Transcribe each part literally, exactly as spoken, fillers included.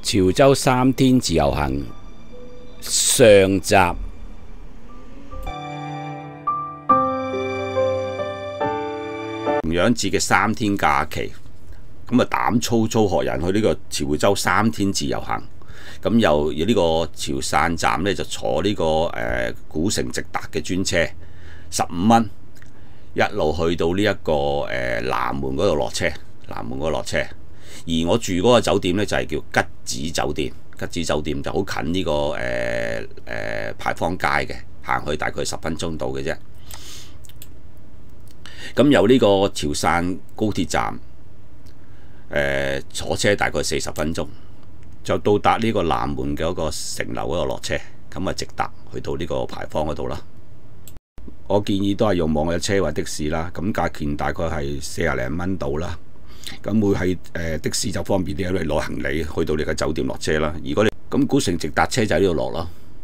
潮州三天自由行上集。重陽節嘅三天假期，咁啊膽粗粗學人去呢個潮州三天自由行，咁又呢個潮汕站呢，就坐呢、這個誒、呃、古城直達嘅專車，十五蚊，一路去到呢、這、一個誒、呃、南門嗰度落車，南門嗰度落車。而我住嗰個酒店呢，就係、是、叫吉子酒店，吉子酒店就好近呢、這個誒誒、呃呃、牌坊街嘅，行去大概十分鐘到嘅啫。咁由呢個潮汕高鐵站，誒、呃、坐車大概四十分鐘，就到達呢個南門嘅嗰個城樓嗰度落車，咁啊直達去到呢個牌坊嗰度啦。我建議都係用網約車或的士啦，咁價錢大概係四廿零蚊到啦。咁會係誒的士就方便啲，因為攞行李去到你嘅酒店落車啦。如果你咁古城直達車就喺呢度落咯。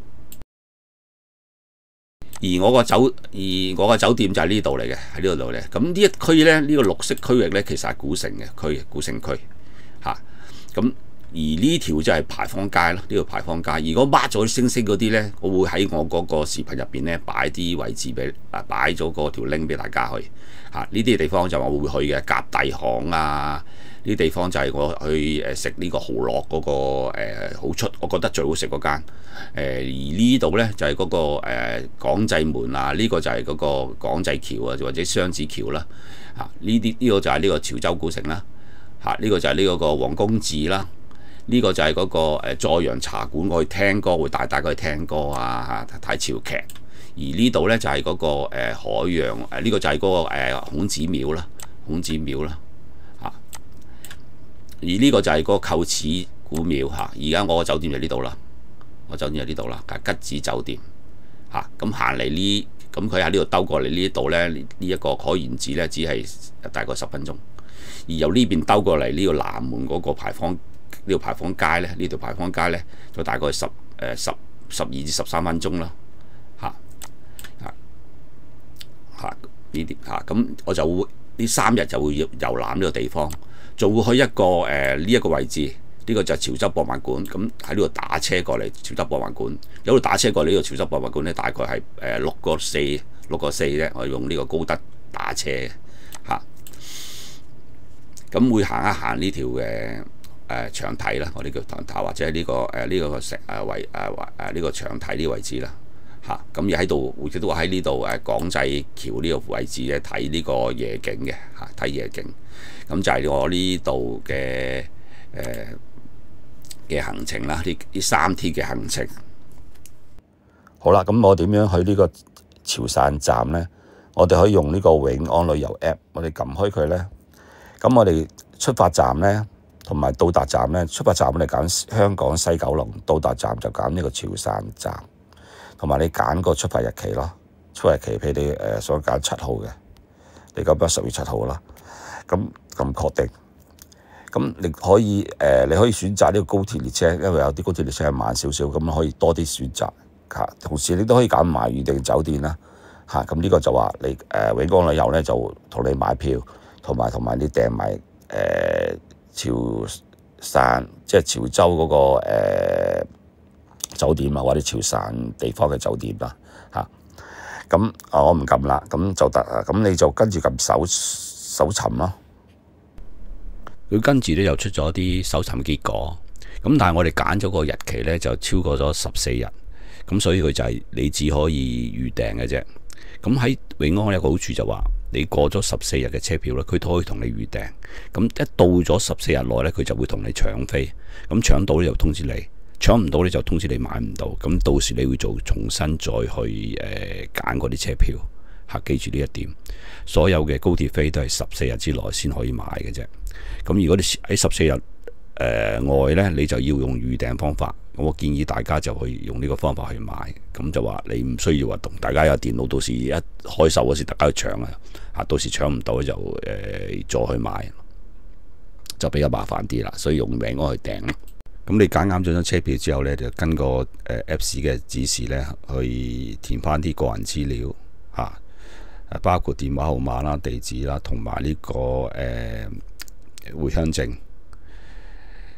而我個酒而我個酒店就係呢度嚟嘅，喺呢度嚟嘅。咁呢一區咧，呢、這個綠色區域咧，其實係古城嘅區，古城區嚇。咁、啊、而呢條就係牌坊街咯，呢條牌坊街。如果 mark 咗啲星星嗰啲咧，我會喺我嗰個視頻入邊咧擺啲位置俾啊，擺咗嗰條 link 俾大家去嚇。呢啲地方就我會去嘅，甲第巷啊，呢啲地方就係我去誒食呢個蠔烙嗰個誒好出，我覺得最好食嗰間。誒而呢度呢，就係、是、嗰、那個誒、呃、港濟門啊，呢、這個就係嗰個港濟橋啊，或者雙子橋啦。嚇呢啲呢個就係呢個潮州古城啦。嚇、啊、呢、這個就係呢個個黃公祠啦。呢、這個就係嗰、那個誒載陽茶館，我去聽歌會帶大家去聽歌啊，嚇睇潮劇。而呢度呢，就係、是、嗰、那個、呃、海洋誒，呢、啊這個就係嗰、那個、呃、孔子廟啦，孔子廟啦。嚇、啊、而呢個就係嗰個臼齒古廟嚇。而、啊、家我個酒店就呢度啦。我酒店喺呢度啦，吉子酒店嚇。咁行嚟呢，咁佢喺呢度兜過嚟呢度咧，呢呢一個海園寺咧，只係大概十分鐘。而由呢邊兜過嚟呢個南門嗰個牌坊，呢條牌坊街咧，呢條牌坊街咧，就大概十誒十十二至十三分鐘啦。嚇嚇嚇呢啲嚇，咁我就會呢三日就會遊覽呢個地方，仲會去一個誒呢一個位置。呢個就係潮州博物館，咁喺呢度打車過嚟潮州博物館，有度打車過嚟呢個潮州博物館咧，大概係誒六個四六個四啫，我用呢個高德打車嚇。咁、啊、會行一行呢條嘅誒長堤啦，我哋叫長堤或者呢、這個誒呢、呃這個石誒位誒誒呢個長堤呢個位置啦嚇。咁而喺度，或者都喺呢度誒港濟橋呢個位置咧睇呢個夜景嘅嚇，睇、啊、夜景。咁就係我呢度嘅誒。呃嘅行程啦，呢呢三天嘅行程。好啦，咁我點樣去呢個潮汕站呢？我哋可以用呢個永安旅遊 app， 我哋撳開佢呢。咁我哋出發站呢，同埋到達站呢，出發站我哋揀香港西九龍，到達站就揀呢個潮汕站，同埋你揀個出發日期咯。出發日期譬如你誒、呃、想揀七號嘅，你咁樣十月七號啦。咁咁確定。咁你可以誒、呃，你可以選擇呢個高鐵列車，因為有啲高鐵列車係慢少少，咁可以多啲選擇嚇。同時你都可以揀埋預訂酒店啦嚇。咁、啊、呢個就話你誒、呃、永安旅遊咧就同你買票，同埋同埋你訂埋誒潮汕即係潮州嗰、那個、呃、酒店啊，或者潮汕地方嘅酒店啦嚇。咁啊，我唔撳啦，咁就得啊。咁你就跟住撳搜搜尋咯。佢跟住咧又出咗啲搜尋結果，咁但係我哋揀咗個日期咧就超過咗十四日，咁所以佢就係你只可以預訂嘅啫。咁喺永安有個好處就話，你過咗十四日嘅車票咧，佢都可以同你預訂。咁一到咗十四日內咧，佢就會同你搶飛。咁搶到咧就通知你，搶唔到咧就通知你買唔到。咁到時你會做重新再去誒揀嗰啲車票。嚇，記住呢一點，所有嘅高鐵飛都係十四日之內先可以買嘅啫。咁如果你喺十四日誒外呢，你就要用預訂方法。我建議大家就去用呢個方法去買。咁就話你唔需要話同大家有電腦，到時一開售嗰時大家去搶啊。嚇，到時搶唔到就誒、呃、再去買，就比較麻煩啲啦。所以用永安去訂。咁你揀啱咗張車票之後呢，就跟個誒 Apps 嘅指示呢去填翻啲個人資料嚇。包括電話號碼啦、地址啦，同埋呢個誒回鄉證。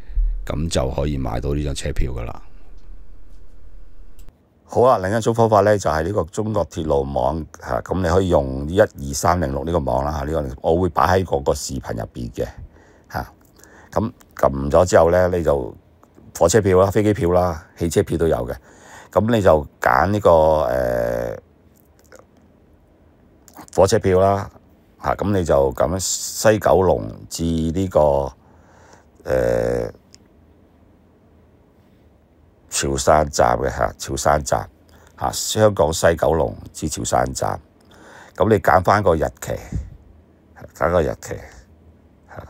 咁就可以買到呢張車票噶啦。 好啦，另一種方法咧就係呢個中國鐵路網嚇，咁你可以用一二三零六呢個網啦嚇，呢個我會擺喺嗰個視頻入邊嘅嚇。咁撳咗之後咧，你就火車票啦、飛機票啦、汽車票都有嘅。咁你就揀呢個誒火車票啦嚇，咁你就咁西九龍至呢個誒潮汕站嘅嚇，潮汕站嚇，香港西九龍至潮汕站。咁你揀翻個日期，揀個日期嚇。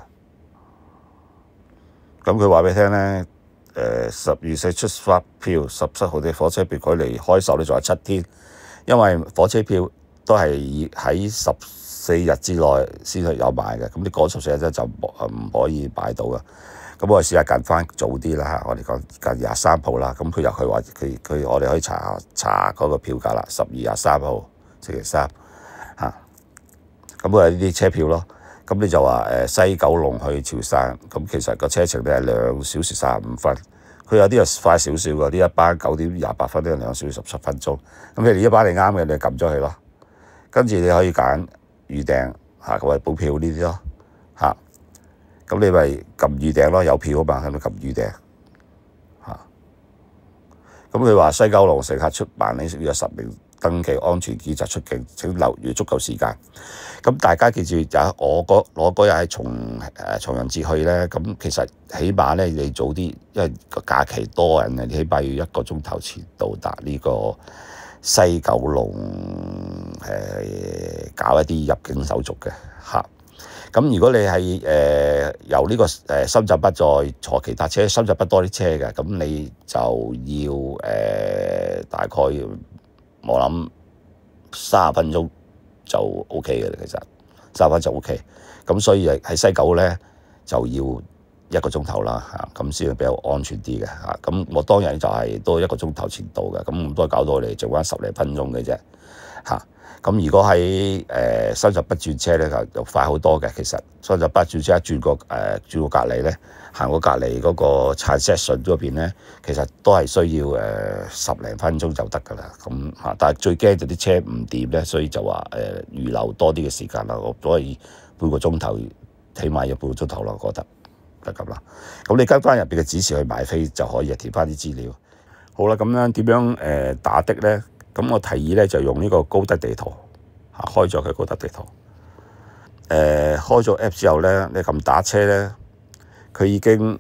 咁佢話俾你聽咧，誒十月四出發票，十七號嘅火車票距離開售咧仲有七天，因為火車票都係喺十四日之內先係有賣嘅。咁你過十四日咧就唔可以買到嘅。咁我哋試下近翻早啲啦嚇，我哋講近廿三號啦。咁佢入去話佢佢我哋可以查查嗰個票價啦。十二廿三號星期三嚇，咁佢係呢啲車票咯。咁你就話誒西九龍去潮汕，咁其實個車程咧係兩小時三十五分。佢有啲係快少少嘅，呢一班九點廿八分呢，兩小時十七分鐘。咁你哋呢班你啱嘅，你就撳咗佢咯。跟住你可以揀預訂嚇，或者補票呢啲咯嚇。咁你咪撳預訂咯，有票啊嘛，喺度撳預訂嚇。咁佢話西九龍乘客出辦理有實名登記安全檢查出境，請留預足夠時間。咁大家記住，就我嗰我嗰日係從誒重陽節去咧，咁其實起碼咧你早啲，因為個假期多人啊，你起碼要一個鐘頭前到達呢個西九龍誒、呃、搞一啲入境手續嘅嚇。咁如果你係誒、呃、由呢個誒深圳北再坐其他車，深圳北多啲車嘅，咁你就要誒、呃、大概我諗三十分鐘就 O K 嘅啦。其實三十分就 O K。咁所以喺西九咧就要一個鐘頭啦嚇，咁先比較安全啲嘅嚇。咁我當日就係都一個鐘頭前到嘅，咁都係搞到我哋剩翻十零分鐘嘅啫嚇。咁如果喺誒深圳北轉車咧，就就快好多嘅。其實深圳北轉車一轉過誒、呃、轉過隔離咧，行過隔離嗰個燦石順嗰邊咧，其實都係需要誒、呃、十零分鐘就得㗎啦。咁嚇，但係最驚就啲車唔掂咧，所以就話誒、呃、預留多啲嘅時間啦。我所以半個鐘頭，起碼要半個鐘頭啦，我覺得就咁啦。咁你跟翻入邊嘅指示去買飛就可以填翻啲資料。好啦，咁樣點樣誒、呃、打的咧？咁我提議咧就用呢個高德地圖嚇，開咗佢高德地圖。誒、呃、開咗 app 之後咧，你撳打車咧，佢已經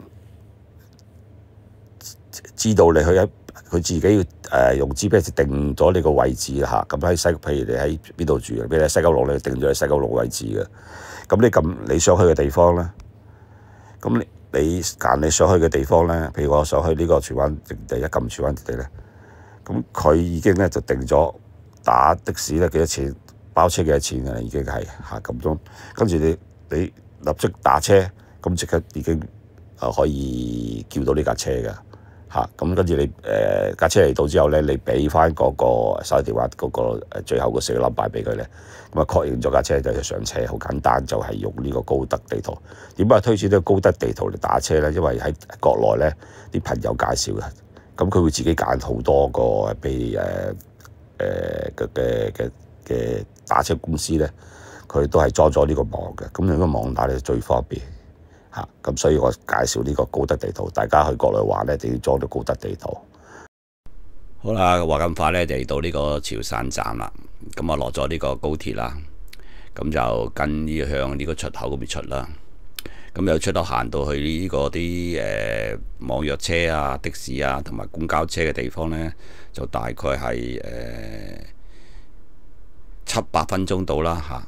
知道你去一，佢自己要誒、呃、用 G P S 定咗你個位置嚇。咁喺西，譬如你喺邊度住，譬如喺西九龍，你定咗喺西九龍位置嘅。咁你撳你想去嘅地方咧，咁你你揀你想去嘅地方咧，譬如我想去呢個荃灣營地，一撳荃灣營地咧。咁佢已經咧就定咗打的士咧幾多錢，包車幾多錢嘅啦，已經係嚇咁鐘。跟住你你立即打車，咁即刻已經啊可以叫到呢架車嘅嚇。咁跟住你誒架、呃、車嚟到之後咧，你俾翻嗰個手提電話嗰個最後個四個 number 俾佢咧，咁啊確認咗架車就上車，好簡單，就係、是、用呢個高德地圖。點解推薦呢個高德地圖嚟打車咧？因為喺國內咧啲朋友介紹嘅。咁佢會自己揀好多個，譬如誒誒嘅嘅嘅嘅打車公司咧，佢都係裝咗呢個網嘅。咁用個網打咧最方便嚇。咁所以我介紹呢個高德地圖，大家去國內玩咧，就要裝到高德地圖。 好啦，話咁快咧就嚟到呢個潮汕站啦。咁啊落咗呢個高鐵啦，咁就跟呢向呢個出口嗰邊出啦。咁又出到行到去呢個啲誒網約車啊、的士啊同埋公交車嘅地方呢，就大概係誒、呃、七八分鐘到啦嚇。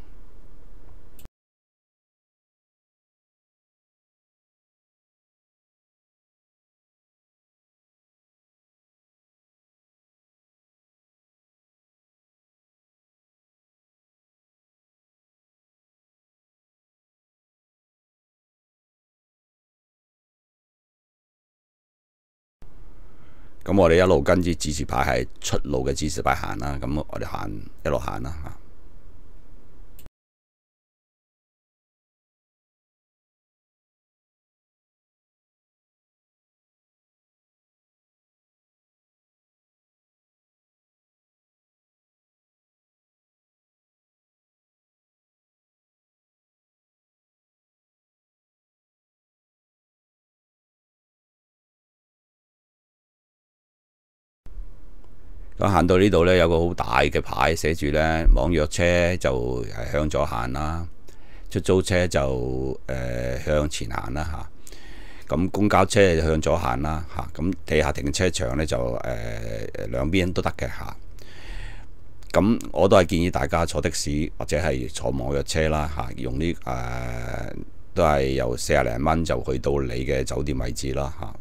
咁我哋一路跟住指示牌係出路嘅指示牌行啦，咁我哋行一路行啦嚇。 咁行到呢度呢，有個好大嘅牌寫住呢，網約車就係向左行啦，出租車就誒、呃、向前行啦嚇。咁公交車就向左行啦嚇。咁地下停車場呢，就誒、呃、兩邊都得嘅嚇。咁我都係建議大家坐的士或者係坐網約車啦嚇，用呢誒、呃、都係由四廿零蚊就去到你嘅酒店位置啦嚇。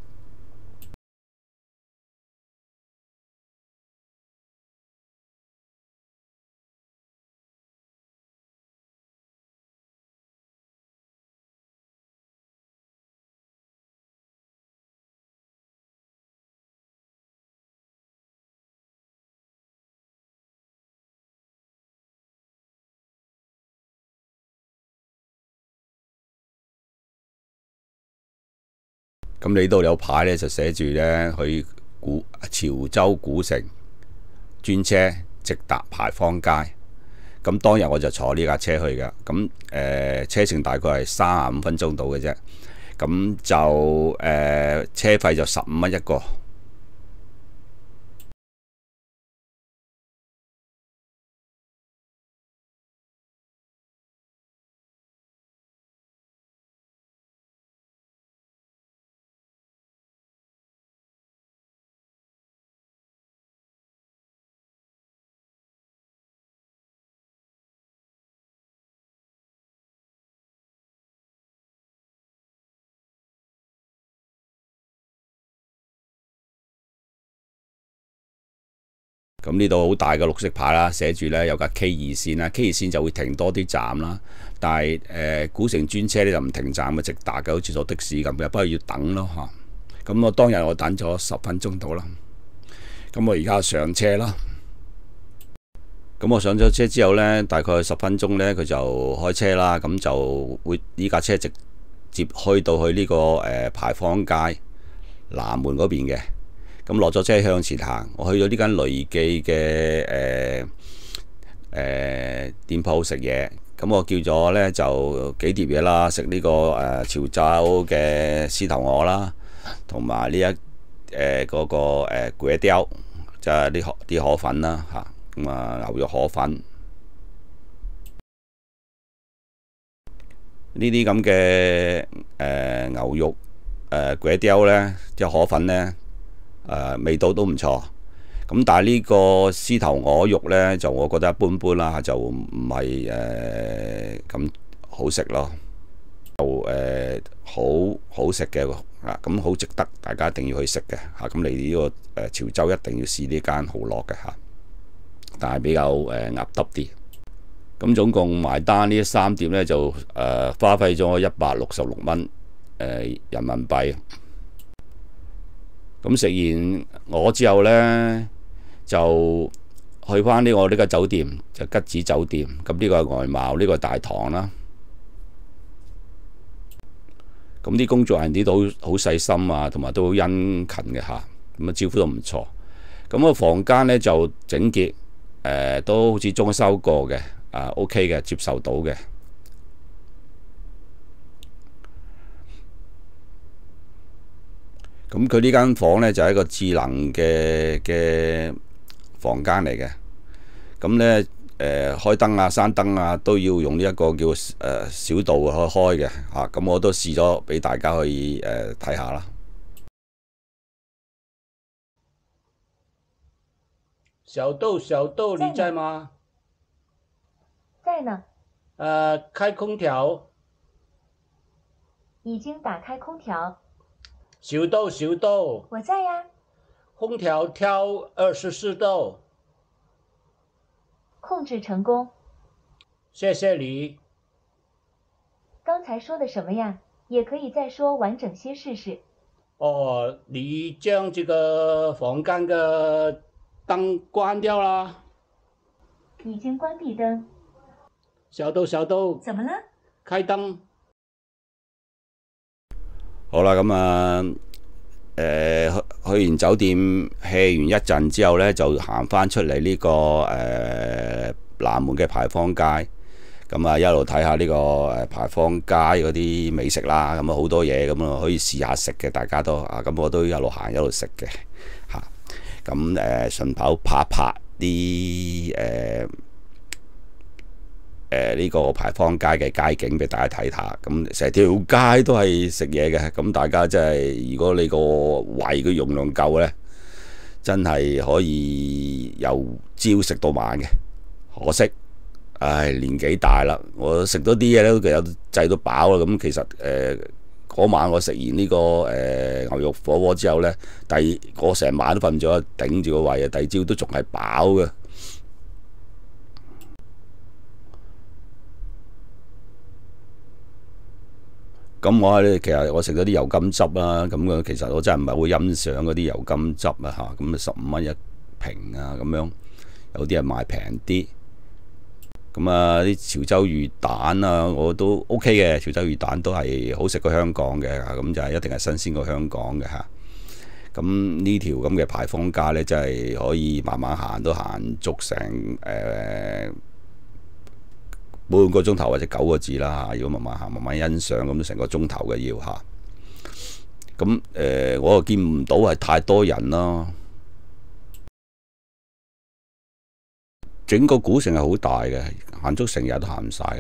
咁你度有牌咧，就寫住咧去古潮州古城專車直達牌坊街。咁當日我就坐呢架車去嘅。咁誒、呃、車程大概係三十五分鐘到嘅啫。咁就誒、呃、車費就十五蚊一個。咁呢度好大嘅綠色牌啦，寫住呢有架 K 二線啦 ，K 二線就會停多啲站啦。但係誒、呃、古城專車呢就唔停站嘅，直達嘅，好似坐的士咁嘅，不過要等咯嚇。咁我當日我等咗十分鐘到啦。咁我而家上車啦。咁我上咗車之後呢，大概十分鐘呢，佢就開車啦。咁就會呢架車直接開到去呢、這個誒、呃、牌坊街南門嗰邊嘅。咁落咗車向前行，我去咗呢間雷記嘅誒誒店鋪食嘢。咁我叫咗呢就幾碟嘢啦，食呢、這個誒、呃、潮州嘅獅頭鵝啦，同埋呢一誒嗰個誒粿條，就係啲河啲河粉啦嚇。咁啊牛肉河粉呢啲咁嘅誒牛肉誒粿條呢，即係河粉呢。誒、呃、味道都唔錯，咁但係呢個獅頭鵝肉呢，就我覺得一般般啦，就唔係誒咁好食咯，就誒、呃、好好食嘅啊，咁好值得大家一定要去食嘅嚇。咁嚟呢個誒潮州一定要試呢間好樂嘅嚇，但係比較誒鴨耷啲。咁總共埋單呢三碟呢，就誒、呃、花費咗一百六十六蚊誒人民幣。咁食完我之後呢，就去翻呢個呢個酒店，就吉子酒店。咁呢個係外貌，呢、呢個大堂啦。咁啲工作人員都好細心啊，同埋都好殷勤嘅嚇。咁啊招呼都唔錯。咁個房間呢，就整潔，誒、呃、都好似裝修過嘅，啊 OK 嘅，接受到嘅。咁佢呢間房呢，就係、是、一個智能嘅嘅房間嚟嘅，咁呢，誒、呃、開燈啊、閂燈啊都要用呢一個叫誒、呃、小度去開嘅嚇，咁、啊、我都試咗俾大家可以誒睇下啦。 小豆，小豆，你在嗎？ 在呢。 誒、呃，開空調。 已經打開空調。 小豆，小豆， 我在呀。 空調調二十四度。 控制成功。 謝謝你。 剛才說的什麼呀？也可以再說完整些試試。 哦，你將這個房間嘅燈關掉啦。 已經關閉燈。 小豆，小豆， 怎麼了？ 開燈。 好啦，咁啊，誒、呃、去去完酒店 hea 完一陣之後呢，就行翻出嚟呢、這個誒、呃、南門嘅牌坊街，咁啊一路睇下呢個誒牌坊街嗰啲美食啦，咁啊好多嘢咁啊可以試下食嘅，大家都啊，咁我都一路行一路食嘅嚇。 咁誒順跑拍一拍啲誒誒呢個牌坊街嘅街景俾大家睇下。咁成條街都係食嘢嘅，咁大家真係如果你個胃嘅容量夠呢，真係可以由朝食到晚嘅。可惜，唉，年紀大啦，我食多啲嘢咧都有滯到飽啦。咁其實誒嗰、呃、晚我食完呢、這個誒、呃、牛肉火鍋之後呢，第二我成晚都瞓咗，頂住個胃啊！第二朝都仲係飽嘅。咁我咧其實我食咗啲油甘汁啦，咁嘅其實我真係唔係好欣賞嗰啲油甘汁啊嚇，咁啊十五蚊一瓶啊咁樣，有啲係賣平啲。咁啊啲潮州魚蛋啊，我都 OK 嘅，潮州魚蛋都係好食過香港嘅，咁就係一定係新鮮過香港嘅嚇。咁呢條咁嘅牌坊街呢，真係可以慢慢行都行足成誒、呃、半個鐘頭或者九個字啦嚇。如果慢慢行，慢慢欣賞咁，成個鐘頭嘅要嚇。咁誒、呃，我又見唔到係太多人咯。整個古城係好大嘅，行足成日都行唔晒嘅。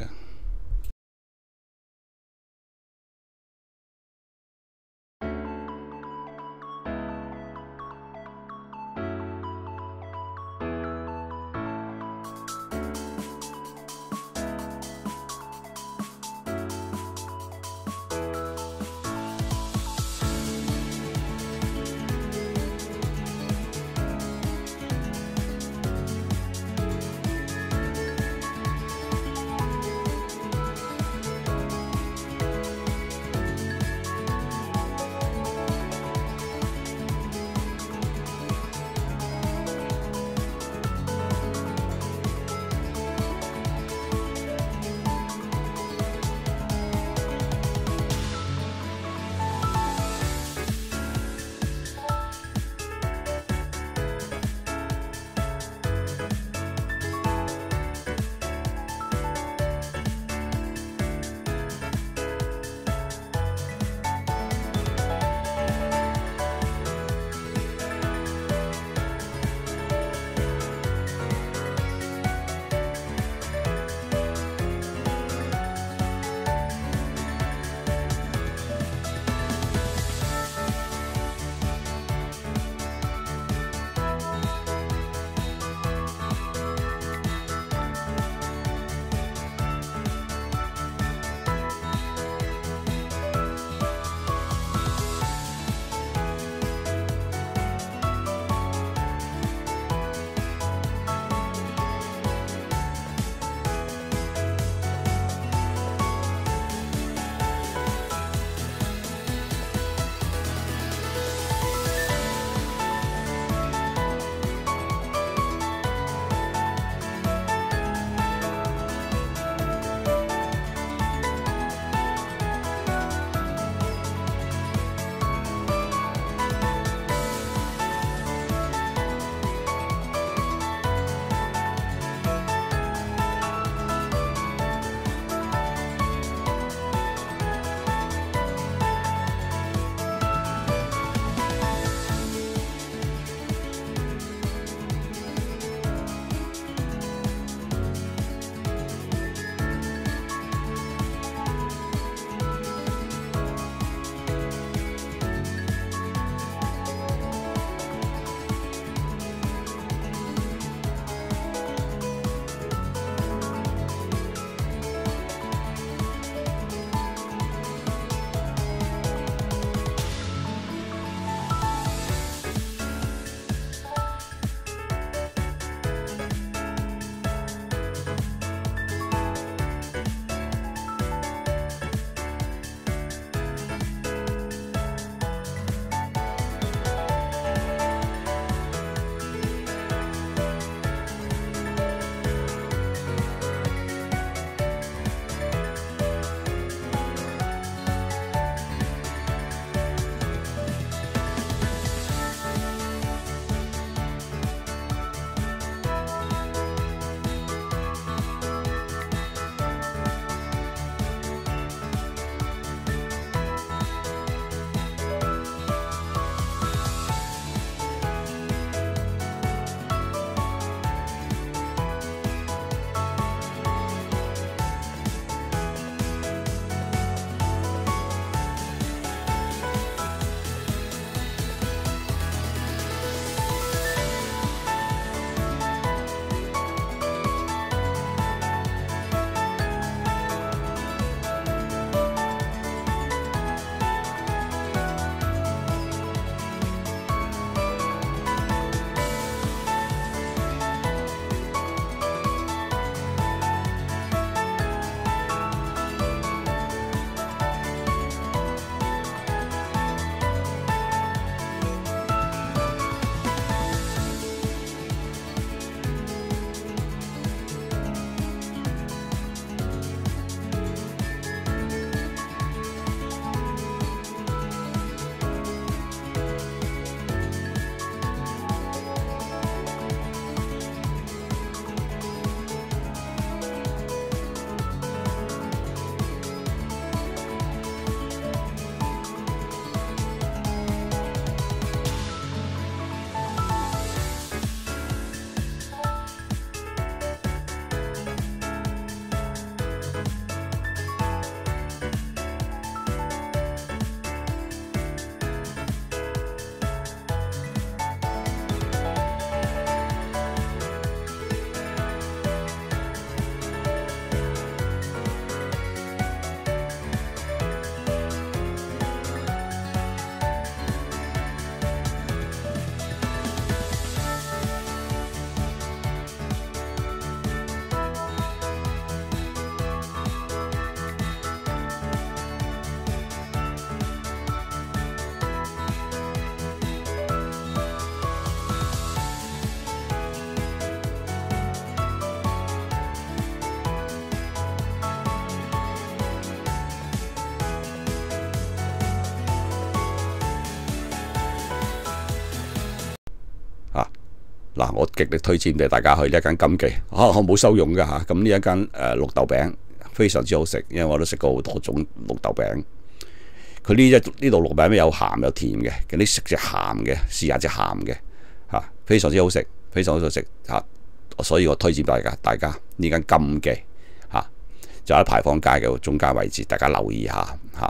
嗱，我極力推薦俾大家去呢一間金記，啊，我冇收佣㗎嚇。咁呢一間誒綠豆餅非常之好食，因為我都食過好多種綠豆餅。佢呢一呢度綠豆餅有鹹有甜嘅，咁你食隻鹹嘅，試下隻鹹嘅嚇，非常之好食，非常之好食嚇。所以我推薦大家，大家呢間金記嚇就喺牌坊街嘅中間位置，大家留意下嚇。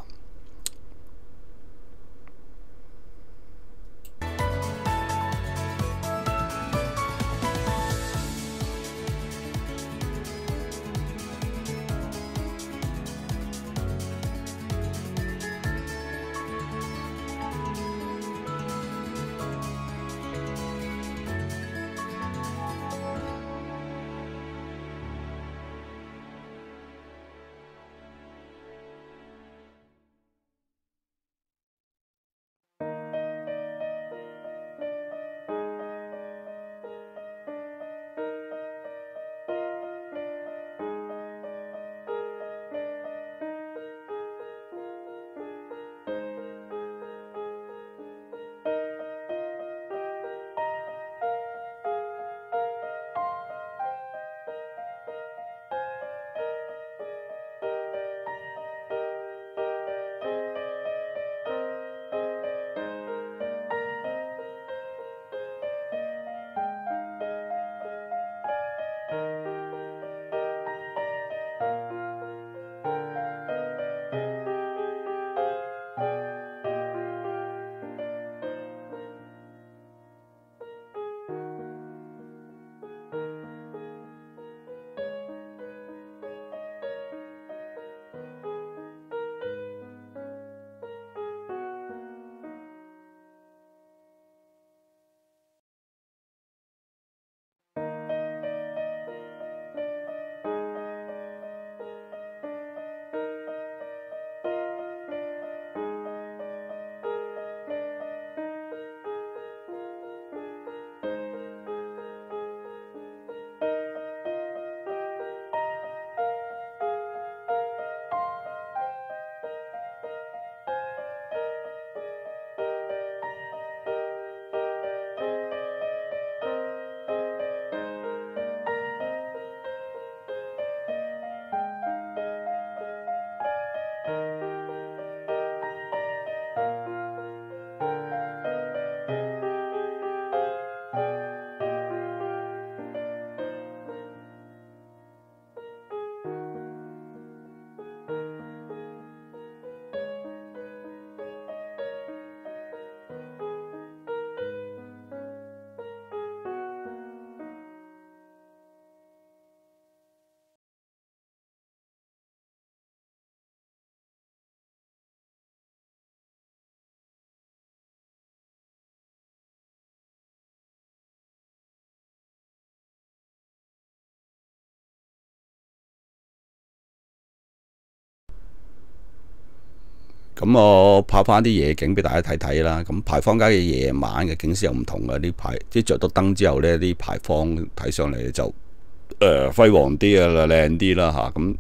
咁我拍翻啲夜景俾大家睇睇啦。咁牌坊街嘅夜晚嘅景色又唔同嘅，啲牌即係着到燈之後呢，啲牌坊睇上嚟就誒、呃、輝煌啲啊，靚啲啦嚇。咁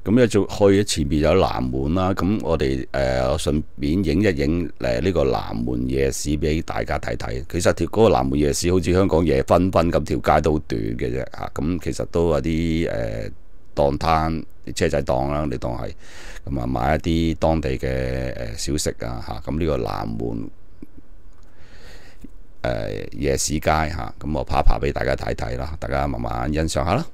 咁一早去前邊有南門啦，咁我哋誒順便影一影誒呢個南門夜市俾大家睇睇。其實條嗰個南門夜市好似香港夜繽紛咁，條街都好短嘅啫嚇。咁其實都有啲誒檔攤、車仔檔啦，你當係咁啊，買一啲當地嘅誒小食啊嚇。咁呢個南門誒夜市街嚇，咁我拍一拍俾大家睇睇啦，大家慢慢欣賞下啦。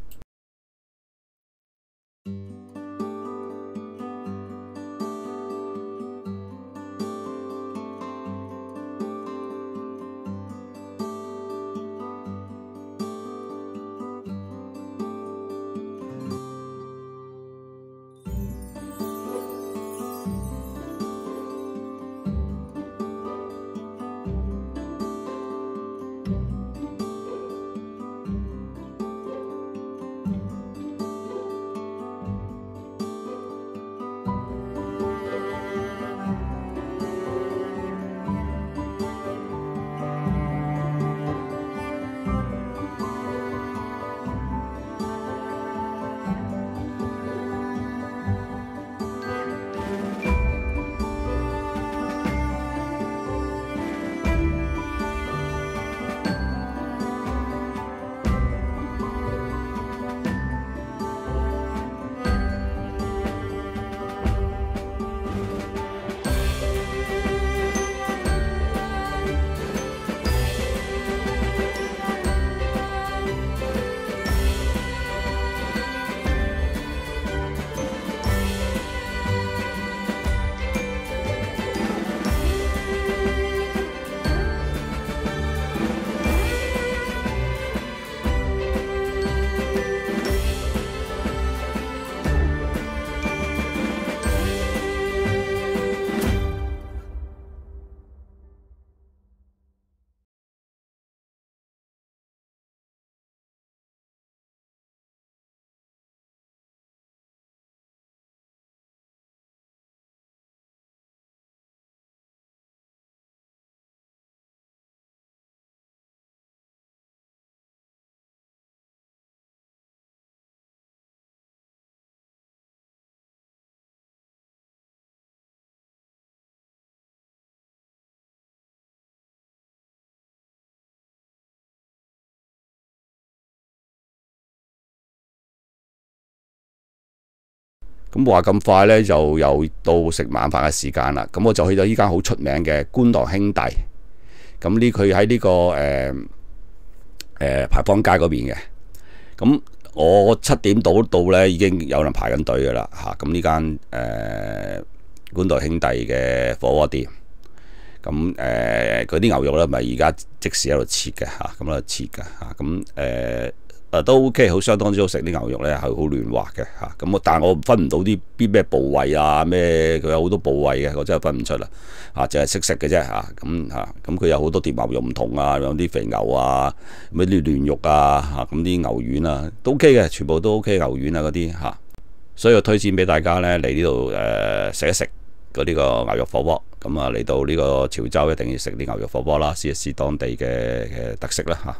咁話咁快呢，就又到食晚飯嘅時間啦。咁我就去到呢間好出名嘅觀塘兄弟。咁呢，佢喺呢個誒誒、呃、牌坊街嗰邊嘅。咁我七點到到呢，已經有人排緊隊㗎啦嚇。咁呢間誒觀塘兄弟嘅火鍋店。咁誒嗰啲牛肉呢，咪而家即時喺度切嘅嚇，咁喺度切嘅嚇。咁誒。誒都 OK， 好相當之好食，啲牛肉咧係好嫩滑嘅嚇。咁我但係我分唔到啲邊咩部位啊咩，佢有好多部位嘅，我真係分唔出啦嚇，淨係識食嘅啫嚇。咁嚇咁佢有好多碟牛肉唔同啊，有啲肥牛啊，咩啲嫩肉啊嚇，咁啲牛丸啊都 OK 嘅，全部都 OK 牛丸啊嗰啲嚇。所以我推薦俾大家咧嚟呢度誒食一食嗰啲個牛肉火鍋。咁啊嚟到呢個潮州一定要食啲牛肉火鍋啦，試一試當地嘅嘅特色啦嚇。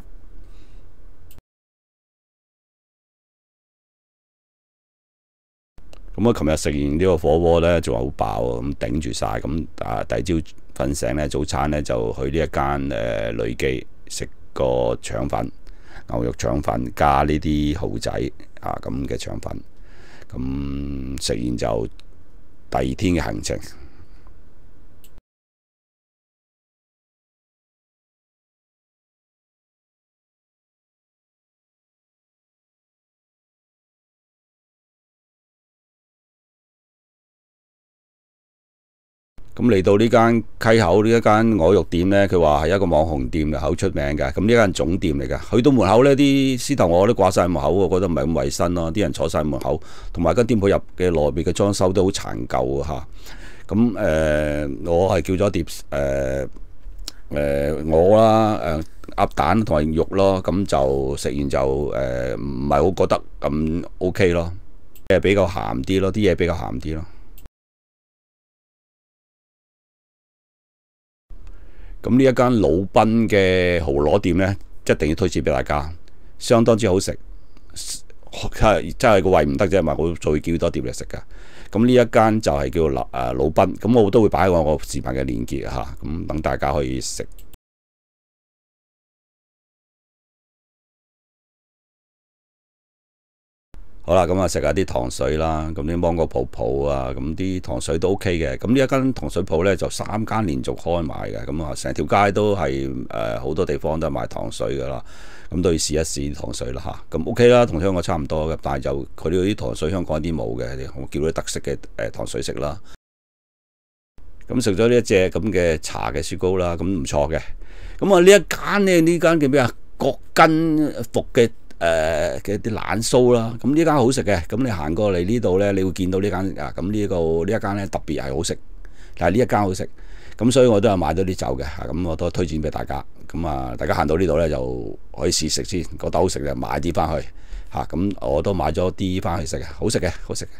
咁我琴日食完呢個火鍋呢，仲係好飽啊！咁頂住晒，咁啊第二朝瞓醒呢，早餐呢就去呢一間誒呂記食個腸粉，牛肉腸粉加呢啲蠔仔啊咁嘅腸粉。咁食完就第二天嘅行程。咁嚟到呢間溪口呢一間鵝肉店呢，佢話係一個網紅店嘅，好出名嘅。咁呢間總店嚟嘅，去到門口呢啲獅頭鵝都掛晒門口，我覺得唔係咁衞生咯。啲人坐晒門口，同埋間店鋪入嘅內邊嘅裝修都好殘舊啊嚇。咁誒、呃，我係叫咗碟誒誒鵝啦，誒鴨蛋同埋肉咯。咁就食完就誒唔係好覺得咁 OK 咯，誒比較鹹啲咯，啲嘢比較鹹啲咯。咁呢一間老賓嘅蠔螺店呢，一定要推薦俾大家，相當之好食， 真係真係個胃唔得啫，咪我再叫多碟嚟食噶。咁呢一間就係叫老誒老賓，咁我都會擺喺我個視頻嘅連結嚇，咁等大家可以食。好啦，咁啊食下啲糖水啦，咁啲芒果泡泡啊，咁啲糖水都 OK 嘅。咁呢一間糖水鋪呢，就三間連續開賣嘅，咁啊成條街都係誒好多地方都係賣糖水噶啦，咁都要試一試糖水啦嚇。咁 OK 啦，同香港差唔多嘅，但係就佢哋啲糖水香港啲冇嘅，我叫啲特色嘅誒糖水食啦。咁食咗呢一隻咁嘅茶嘅雪糕啦，咁唔錯嘅。咁啊呢一間呢，呢間叫咩啊？國根福嘅。誒嘅啲冷酥啦，咁呢間好食嘅，咁你行過嚟呢度呢，你會見到呢間啊，咁呢個呢一間呢特別係好食，但係呢一間好食，咁所以我都有買咗啲酒嘅，咁我都推薦俾大家，咁啊大家行到呢度呢，就可以試食先，覺得好食就買啲翻去，嚇咁我都買咗啲翻去食嘅，好食嘅，好食嘅。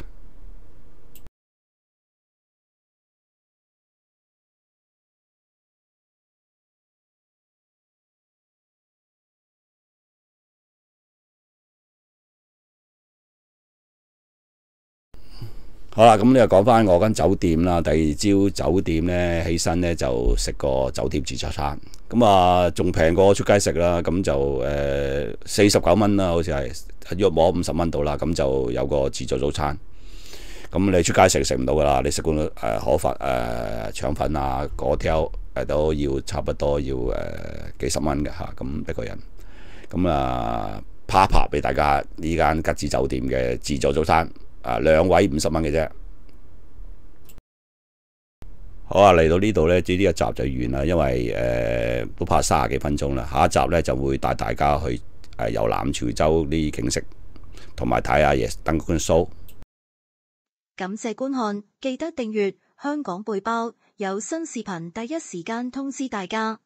好啦，咁你又講翻我間酒店啦。第二朝酒店呢，起身呢就食個酒店自助餐，咁啊仲平過出街食啦。咁就誒四十九蚊啦，好似係約摸五十蚊到啦。咁就有個自助早餐。咁你出街食食唔到噶啦，你食碗誒河粉誒腸粉啊，嗰條誒都要差不多要誒、呃、幾十蚊嘅嚇。咁一個人，咁啊啪啪俾大家呢間吉之酒店嘅自助早餐。啊，兩位五十蚊嘅啫。好啊，嚟到呢度呢，呢、呢、一集就完啦，因為誒、呃、都拍三十幾分鐘啦。下一集呢，就會帶大家去誒遊覽潮州啲景色，同埋睇下夜燈光 show。 感謝觀看，記得訂閱香港背包，有新視頻第一時間通知大家。